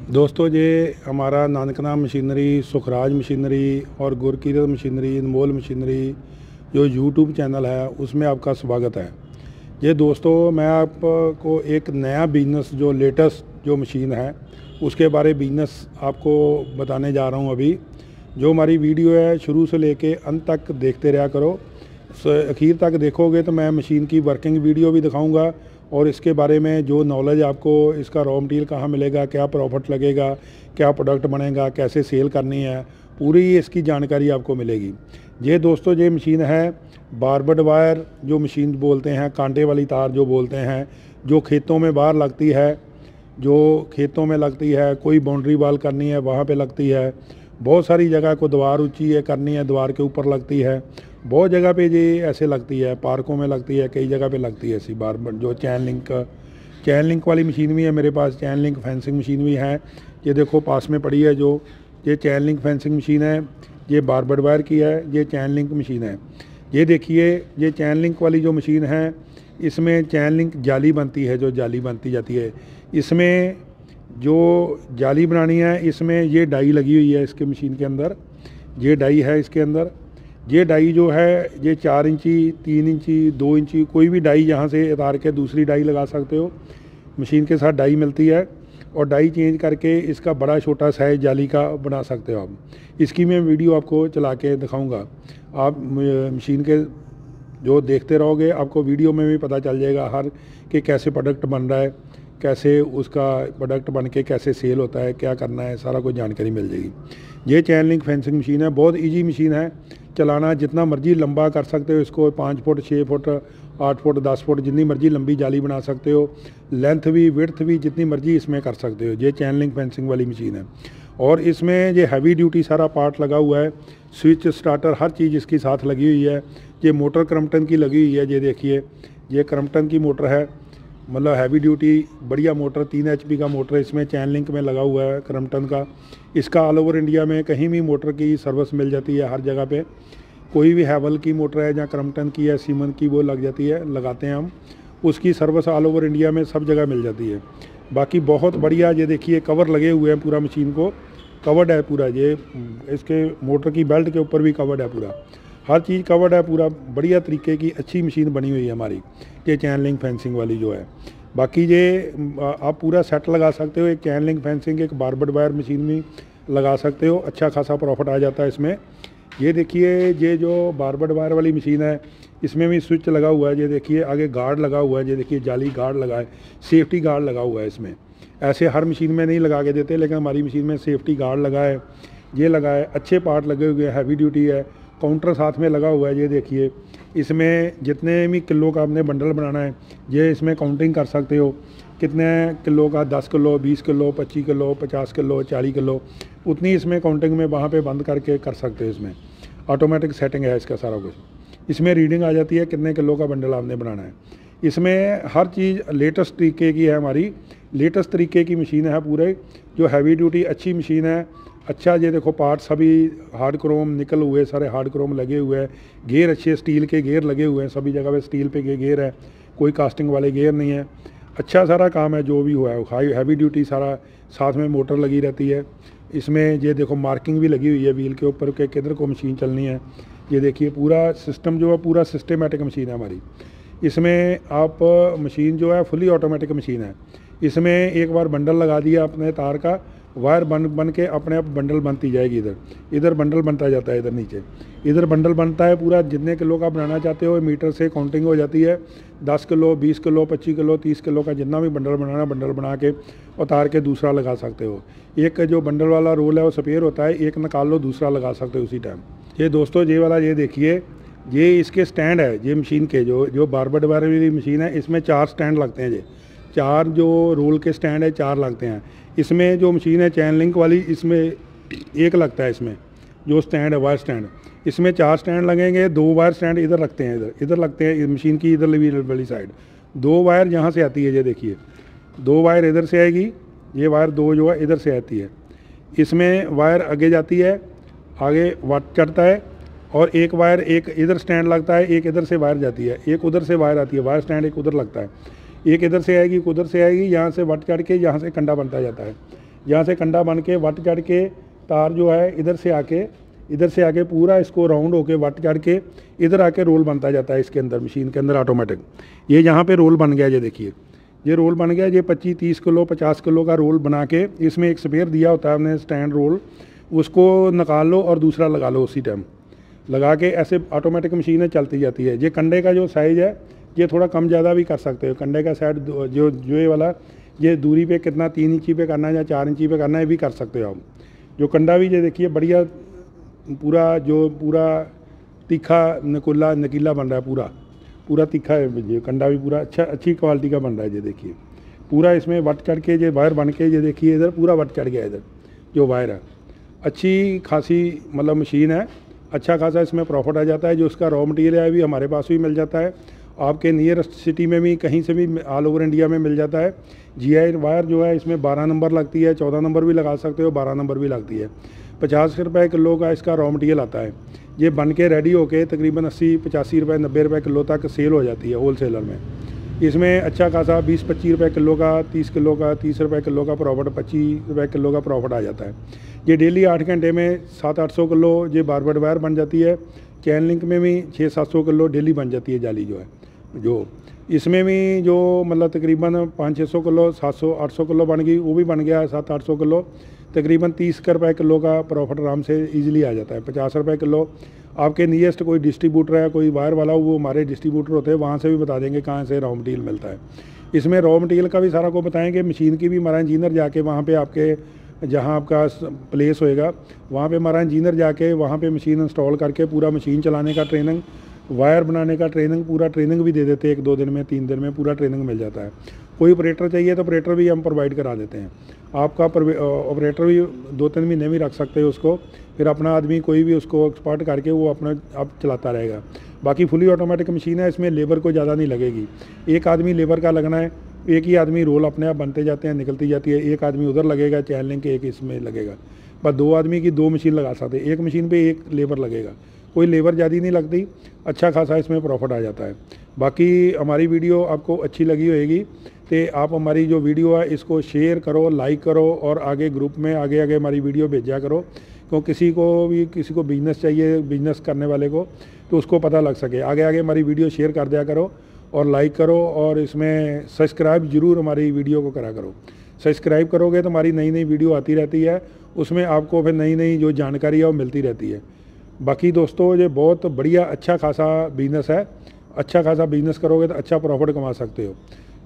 दोस्तों ये हमारा नानकना मशीनरी, सुखराज मशीनरी और गुरकीरत मशीनरी, अनमोल मशीनरी जो यूट्यूब चैनल है उसमें आपका स्वागत है। ये दोस्तों मैं आपको एक नया बिज़नेस जो लेटेस्ट जो मशीन है उसके बारे बिज़नेस आपको बताने जा रहा हूँ अभी। जो हमारी वीडियो है शुरू से लेके अंत तक देखते रहा करो। आखिर तक देखोगे तो मैं मशीन की वर्किंग वीडियो भी दिखाऊँगा और इसके बारे में जो नॉलेज आपको, इसका रॉ मटेरियल कहाँ मिलेगा, क्या प्रॉफिट लगेगा, क्या प्रोडक्ट बनेगा, कैसे सेल करनी है, पूरी इसकी जानकारी आपको मिलेगी। ये दोस्तों ये मशीन है बारबड वायर जो मशीन बोलते हैं, कांटे वाली तार जो बोलते हैं, जो खेतों में बाहर लगती है, जो खेतों में लगती है, कोई बाउंड्री वाल करनी है वहाँ पे लगती है, बहुत सारी जगह को दीवार ऊंची है करनी है दीवार के ऊपर लगती है, बहुत जगह पे ये ऐसे लगती है, पार्कों में लगती है, कई जगह पे लगती है ऐसी बार जो चैन लिंक वाली मशीन भी है मेरे पास, चैन लिंक फेंसिंग मशीन भी है। ये देखो पास में पड़ी है जो ये चैन लिंक फेंसिंग मशीन है, ये बारबड वायर की है, ये चैन लिंक मशीन है। ये देखिए ये चैन लिंक वाली जो मशीन है इसमें चैन लिंक जाली बनती है, जो जाली बनती जाती है। इसमें जो जाली बनानी है इसमें ये डाई लगी हुई है इसके मशीन के अंदर, ये डाई है इसके अंदर। ये डाई जो है ये 4 इंची, 3 इंची, 2 इंची, कोई भी डाई यहाँ से उतार के दूसरी डाई लगा सकते हो। मशीन के साथ डाई मिलती है और डाई चेंज करके इसका बड़ा छोटा साइज जाली का बना सकते हो आप। इसकी मैं वीडियो आपको चला के दिखाऊंगा। आप मशीन के जो देखते रहोगे आपको वीडियो में भी पता चल जाएगा हर कि कैसे प्रोडक्ट बन रहा है, कैसे उसका प्रोडक्ट बन के कैसे सेल होता है, क्या करना है, सारा कुछ जानकारी मिल जाएगी। ये चैन लिंक फेंसिंग मशीन है, बहुत इजी मशीन है चलाना, जितना मर्जी लंबा कर सकते हो इसको, 5 फुट, 6 फुट, 8 फुट, 10 फुट, जितनी मर्जी लंबी जाली बना सकते हो। लेंथ भी विड्थ भी जितनी मर्जी इसमें कर सकते हो। ये चैन लिंक फेंसिंग वाली मशीन है और इसमें ये हैवी ड्यूटी सारा पार्ट लगा हुआ है, स्विच, स्टार्टर, हर चीज़ इसकी साथ लगी हुई है। ये मोटर क्रम्पटन की लगी हुई है, ये देखिए ये क्रम्पटन की मोटर है, मतलब हैवी ड्यूटी बढ़िया मोटर, 3 HP का मोटर इसमें चैन लिंक में लगा हुआ है क्रम्पटन का। इसका ऑल ओवर इंडिया में कहीं भी मोटर की सर्विस मिल जाती है, हर जगह पे कोई भी हैवल की मोटर है या क्रम्पटन की है, सीमन की, वो लग जाती है, लगाते हैं हम, उसकी सर्विस ऑल ओवर इंडिया में सब जगह मिल जाती है। बाकी बहुत बढ़िया, ये देखिए कवर लगे हुए हैं, पूरा मशीन को कवर्ड है पूरा, ये इसके मोटर की बेल्ट के ऊपर भी कवर्ड है पूरा, हर चीज़ कवर्ड है पूरा, बढ़िया तरीके की अच्छी मशीन बनी हुई है हमारी ये चैन लिंक फेंसिंग वाली जो है। बाकी ये आप पूरा सेट लगा सकते हो, एक चैन लिंक फेंसिंग, एक बारबड वायर मशीन भी लगा सकते हो, अच्छा खासा प्रॉफिट आ जाता है इसमें। ये देखिए ये जो बारबड वायर वाली मशीन है इसमें भी स्विच लगा हुआ है, ये देखिए आगे गार्ड लगा हुआ है, ये देखिए जाली गार्ड लगा है, सेफ्टी गार्ड लगा हुआ है इसमें। ऐसे हर मशीन में नहीं लगा के देते, लेकिन हमारी मशीन में सेफ्टी गार्ड लगा है, ये लगा है, अच्छे पार्ट लगे हुए हैं, हैवी ड्यूटी है, काउंटर साथ में लगा हुआ है। ये देखिए इसमें जितने भी किलो का आपने बंडल बनाना है ये इसमें काउंटिंग कर सकते हो, कितने किलो का, 10 kilo, 20 kilo, 25 kilo, 50 kilo, 40 kilo, उतनी इसमें काउंटिंग में वहाँ पे बंद करके कर सकते हो। इसमें ऑटोमेटिक सेटिंग है इसका सारा कुछ, इसमें रीडिंग आ जाती है कितने किलो का बंडल आपने बनाना है। इसमें हर चीज़ लेटेस्ट तरीके की है, हमारी लेटेस्ट तरीके की मशीन है पूरे, जो हैवी ड्यूटी अच्छी मशीन है। अच्छा ये देखो पार्ट सभी हार्ड क्रोम निकल हुए, सारे हार्ड क्रोम लगे हुए हैं, गेयर अच्छे स्टील के गेयर लगे हुए हैं, सभी जगह पे स्टील पे गेयर है, कोई कास्टिंग वाले गेयर नहीं है। अच्छा सारा काम है जो भी हुआ है, हाई हैवी ड्यूटी सारा, साथ में मोटर लगी रहती है। इसमें ये देखो मार्किंग भी लगी हुई है व्हील के ऊपर के किधर को मशीन चलनी है। ये देखिए पूरा सिस्टम जो है पूरा सिस्टमेटिक मशीन है हमारी। इसमें आप मशीन जो है फुली ऑटोमेटिक मशीन है। इसमें एक बार बंडल लगा दिया अपने तार का, वायर बन के अपने आप बंडल बनती जाएगी। इधर बंडल बनता जाता है, इधर नीचे इधर बंडल बनता है पूरा, जितने किलो का बनाना चाहते हो मीटर से काउंटिंग हो जाती है, 10 किलो, 20 किलो, 25 किलो, 30 किलो का जितना भी बंडल बनाना, बंडल बना के उतार के दूसरा लगा सकते हो। एक जो बंडल वाला रोल है वो स्पेयर होता है, एक निकाल लो दूसरा लगा सकते हो उसी टाइम। ये दोस्तों ये वाला ये देखिए, ये इसके स्टैंड है, ये मशीन के जो बारबड वायर वाली मशीन है इसमें 4 स्टैंड लगते हैं, ये 4 जो रोल के स्टैंड है 4 लगते हैं। इसमें जो मशीन है चैन लिंक वाली इसमें एक लगता है, इसमें जो स्टैंड है वायर स्टैंड, इसमें 4 स्टैंड लगेंगे, 2 वायर स्टैंड इधर रखते हैं, इधर लगते हैं मशीन की इधर वाली साइड, 2 वायर यहाँ से आती है, ये देखिए 2 वायर इधर से आएगी, ये वायर 2 जो है इधर से आती है। इसमें वायर आगे जाती है, आगे वाट चढ़ता है, और एक वायर एक इधर स्टैंड लगता है, एक इधर से वायर जाती है, एक उधर से वायर आती है, वायर स्टैंड एक उधर लगता है, एक इधर से आएगी, एक उधर से आएगी, यहाँ से वट चढ़ के यहाँ से कंडा बनता जाता है। यहाँ से कंडा बन के वट चढ़ के तार जो है इधर से आके पूरा इसको राउंड होके वट चढ़ के इधर आके रोल बनता जाता है इसके अंदर, मशीन के अंदर ऑटोमेटिक। ये यहाँ पे रोल बन गया, ये देखिए ये रोल बन गया। ये 25-30 किलो 50 किलो का रोल बना के इसमें एक स्पेयर दिया होता है हमने स्टैंड रोल, उसको निकाल लो और दूसरा लगा लो, उसी टाइम लगा के ऐसे ऑटोमेटिक मशीनें चलती जाती है। ये कंडे का जो साइज़ है ये थोड़ा कम ज़्यादा भी कर सकते हो। कंडे का साइड जो ये वाला ये दूरी पे कितना 3 इंची पे करना है या 4 इंची पे करना है, ये भी कर सकते हो आप। जो कंडा भी ये देखिए बढ़िया पूरा तीखा नकीला बन रहा है, पूरा तीखा है। ये कंडा भी पूरा अच्छी क्वालिटी का बन रहा है। ये देखिए पूरा इसमें वट चढ़ के ये वायर बन के, ये देखिए इधर पूरा वट चढ़ गया। इधर जो वायर है अच्छी खासी मतलब मशीन है, अच्छा खासा इसमें प्रॉफिट आ जाता है। जो उसका रॉ मटेरियल है भी हमारे पास भी मिल जाता है, आपके नियरेस्ट सिटी में भी कहीं से भी ऑल ओवर इंडिया में मिल जाता है। GI वायर जो है इसमें 12 नंबर लगती है, 14 नंबर भी लगा सकते हो, 12 नंबर भी लगती है। 50 रुपये किलो का इसका रॉ मटेरियल आता है। ये बन के रेडी होके तकरीबन 80-85 रुपये 90 रुपये किलो तक सेल हो जाती है होलसेलर में। इसमें अच्छा खासा 20-25 रुपये किलो का, 30 किलो का, 30 रुपये किलो का प्रॉफिट, 25 रुपये किलो का प्रॉफिट आ जाता है। ये डेली 8 घंटे में 700-800 किलो ये बारबेड वायर बन जाती है। चैन लिंक में भी 600-700 किलो डेली बन जाती है जाली जो है। जो इसमें भी जो मतलब तकरीबन 500-600 किलो 700-800 किलो बन गई, वो भी बन गया 700-800 किलो। तकरीबन 30 रुपये किलो का प्रॉफिट आराम से इजीली आ जाता है। 50 रुपये किलो आपके नियरेस्ट कोई डिस्ट्रीब्यूटर है, कोई वायर वाला, वो हमारे डिस्ट्रीब्यूटर होते हैं, वहाँ से भी बता देंगे कहाँ से रॉ मटेरियल मिलता है। इसमें रॉ मटेरियल का भी सारा को बताएंगे। मशीन की भी हमारा इंजीनियर जाके वहाँ पे आपके जहाँ आपका प्लेस होएगा वहाँ पे हमारा इंजीनियर जाके वहाँ पे मशीन इंस्टॉल करके पूरा मशीन चलाने का ट्रेनिंग, वायर बनाने का ट्रेनिंग, पूरा ट्रेनिंग भी दे देते हैं। 1-2 दिन में 3 दिन में पूरा ट्रेनिंग मिल जाता है। कोई ऑपरेटर चाहिए तो ऑपरेटर भी हम प्रोवाइड करा देते हैं। आपका ऑपरेटर भी 2-3 महीने भी रख सकते हो उसको, फिर अपना आदमी कोई भी उसको एक्सपर्ट करके वो अपना आप चलाता रहेगा। बाकी फुली ऑटोमेटिक मशीन है, इसमें लेबर को ज़्यादा नहीं लगेगी। एक आदमी लेबर का लगना है, एक ही आदमी रोल अपने आप बनते जाते हैं, निकलती जाती है। एक आदमी उधर लगेगा चैन लिंक, एक इसमें लगेगा। बस 2 आदमी की 2 मशीन लगा सकते हैं। एक मशीन पे एक लेबर लगेगा, कोई लेबर ज़्यादा नहीं लगती। अच्छा खासा इसमें प्रॉफिट आ जाता है। बाकी हमारी वीडियो आपको अच्छी लगी होगी तो आप हमारी जो वीडियो है इसको शेयर करो, लाइक करो और आगे ग्रुप में आगे हमारी वीडियो भेजा करो। क्यों किसी को बिज़नेस चाहिए, बिज़नेस करने वाले को, तो उसको पता लग सके। आगे हमारी वीडियो शेयर कर दिया करो और लाइक करो, और इसमें सब्सक्राइब ज़रूर हमारी वीडियो को करा करो। सब्सक्राइब करोगे तो हमारी नई वीडियो आती रहती है, उसमें आपको फिर नई जो जानकारी है वो मिलती रहती है। बाकी दोस्तों ये बहुत बढ़िया अच्छा खासा बिज़नेस है। अच्छा खासा बिज़नेस करोगे तो अच्छा प्रॉफिट कमा सकते हो।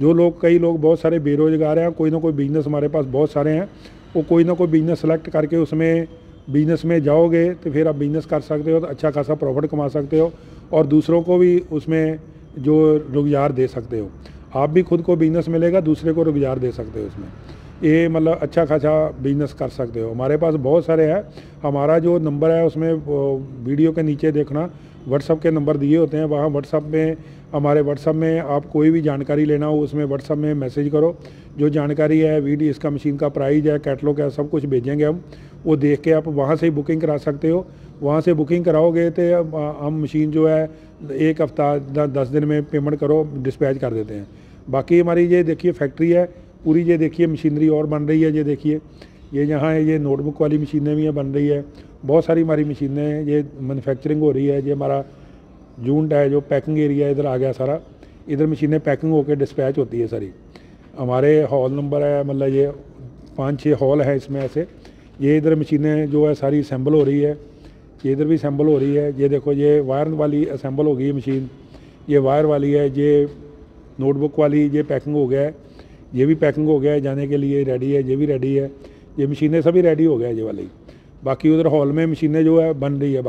कई लोग बहुत सारे बेरोज़गार हैं, कोई ना कोई बिज़नेस हमारे पास बहुत सारे हैं, वो कोई ना कोई बिज़नेस सेलेक्ट करके उसमें बिज़नेस में जाओगे तो फिर आप बिज़नेस कर सकते हो, तो अच्छा खासा प्रॉफिट कमा सकते हो और दूसरों को भी उसमें जो रोज़गार दे सकते हो। आप भी खुद को बिज़नेस मिलेगा, दूसरे को रोज़गार दे सकते हो उसमें। ये मतलब अच्छा खासा बिज़नेस कर सकते हो। हमारे पास बहुत सारे हैं। हमारा जो नंबर है उसमें वीडियो के नीचे देखना व्हाट्सअप के नंबर दिए होते हैं, वहाँ हमारे व्हाट्सअप में आप कोई भी जानकारी लेना हो उसमें व्हाट्सअप में मैसेज करो। जो जानकारी है वीडियो इसका मशीन का प्राइस है, कैटलॉग है, सब कुछ भेजेंगे हम। वो देख के आप वहाँ से ही बुकिंग करा सकते हो। वहाँ से बुकिंग कराओगे तो हम मशीन जो है 1 हफ्ता 10 दिन में पेमेंट करो, डिस्पैच कर देते हैं। बाकी हमारी ये देखिए फैक्ट्री है पूरी, ये देखिए मशीनरी और बन रही है। ये देखिए ये यहाँ है, ये नोटबुक वाली मशीनें भी बन रही है। बहुत सारी हमारी मशीनें हैं, ये मैन्युफैक्चरिंग हो रही है। ये हमारा जूनट है, जो पैकिंग एरिया इधर आ गया सारा, इधर मशीनें पैकिंग होकर डिस्पैच होती है सारी। हमारे हॉल नंबर है, मतलब ये 5-6 हॉल है इसमें ऐसे। ये इधर मशीनें जो है सारी असेंबल हो रही है, ये इधर भी असेंबल हो रही है। ये देखो ये वायर वाली असेंबल हो गई है मशीन, ये वायर वाली है। ये नोटबुक वाली ये पैकिंग हो गया है, ये भी पैकिंग हो गया है, जाने के लिए रेडी है। ये भी रेडी है, ये मशीनें सभी रेडी हो गया है ये वाली। बाकी उधर हॉल में मशीनें जो है बन रही है।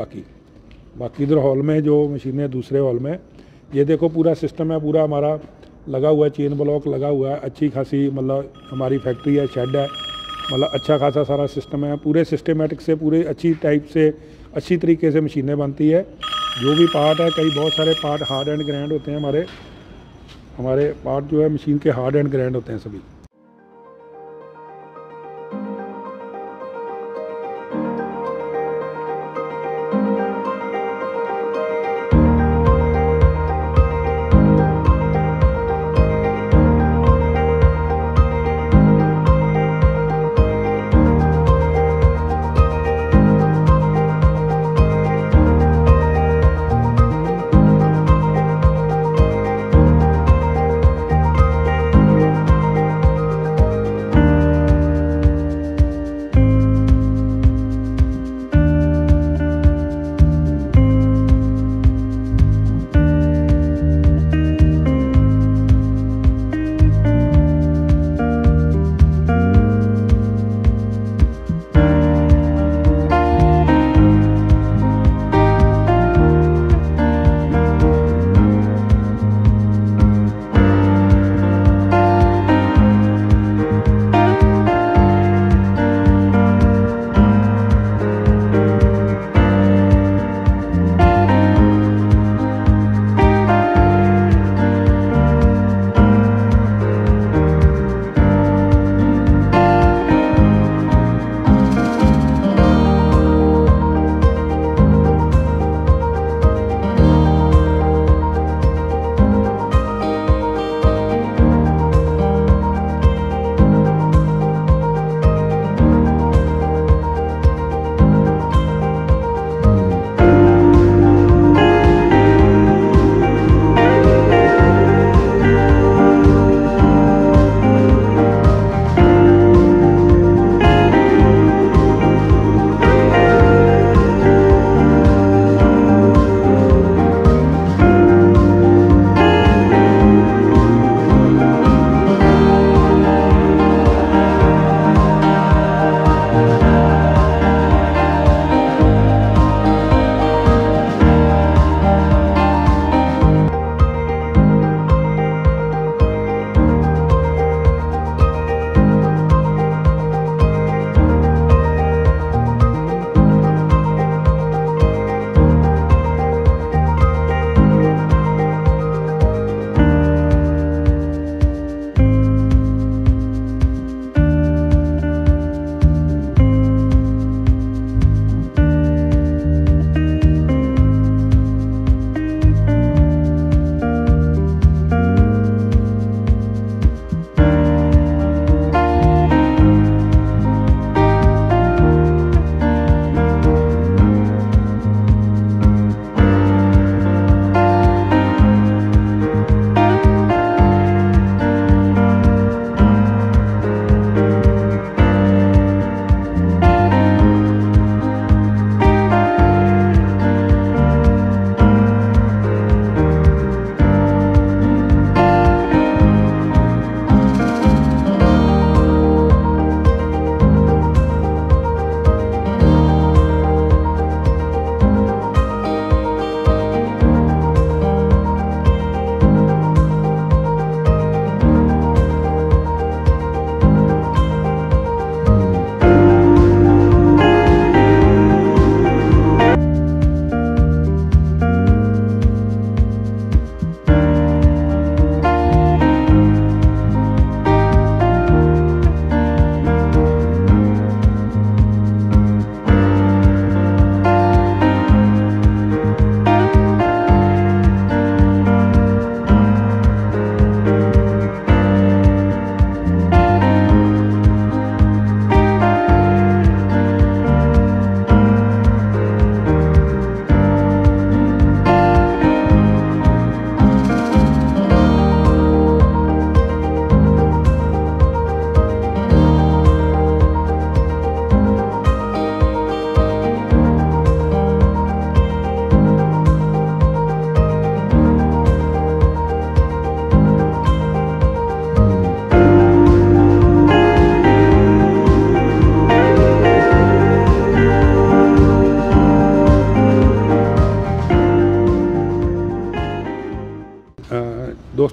बाकी उधर हॉल में जो मशीनें दूसरे हॉल में, ये देखो पूरा सिस्टम है, पूरा हमारा लगा हुआ है, चेन ब्लॉक लगा हुआ है। अच्छी खासी मतलब हमारी फैक्ट्री है, शेड है, मतलब अच्छा खासा सारा सिस्टम है। पूरे सिस्टमेटिक से पूरे अच्छी टाइप से अच्छी तरीके से मशीनें बनती है। जो भी पार्ट है, कई बहुत सारे पार्ट हार्ड एंड ग्रैंड होते हैं। हमारे पार्ट जो है मशीन के हार्ड एंड ग्रैंड होते हैं सभी।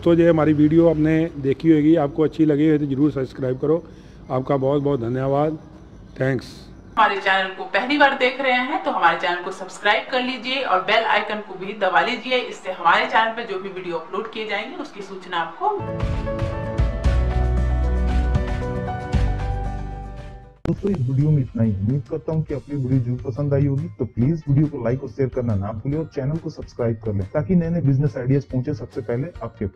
दोस्तों जो हमारी वीडियो आपने देखी होगी, आपको अच्छी लगी है तो ज़रूर सब्सक्राइब करो। आपका बहुत बहुत धन्यवाद। थैंक्स। हमारे चैनल को पहली बार देख रहे हैं तो हमारे चैनल को सब्सक्राइब कर लीजिए और बेल आइकन को भी दबा लीजिए। इससे हमारे चैनल पर जो भी वीडियो अपलोड किए जाएंगे उसकी सूचना आपको। दोस्तों इस वीडियो में इतना ही। उम्मीद करता हूँ कि आपको वीडियो जरूर पसंद आई होगी। तो प्लीज वीडियो को लाइक और शेयर करना ना भूलें और चैनल को सब्सक्राइब कर लें ताकि नए नए बिजनेस आइडियाज पहुंचे सबसे पहले आपके